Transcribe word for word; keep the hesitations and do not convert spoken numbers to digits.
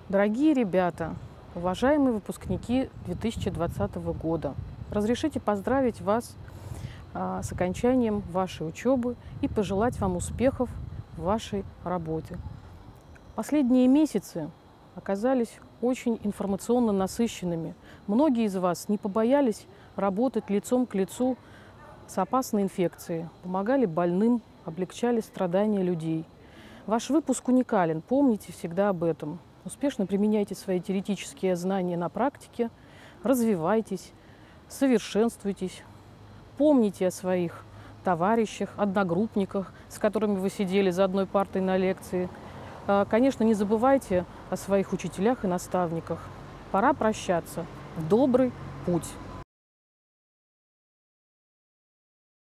Дорогие ребята, уважаемые выпускники две тысячи двадцатого года, разрешите поздравить вас а, с окончанием вашей учебы и пожелать вам успехов в вашей работе. Последние месяцы оказались очень информационно насыщенными. Многие из вас не побоялись работать лицом к лицу с опасной инфекцией, помогали больным, облегчали страдания людей. Ваш выпуск уникален, помните всегда об этом. Успешно применяйте свои теоретические знания на практике, развивайтесь, совершенствуйтесь, помните о своих товарищах, одногруппниках, с которыми вы сидели за одной партой на лекции. Конечно, не забывайте о своих учителях и наставниках. Пора прощаться. В добрый путь!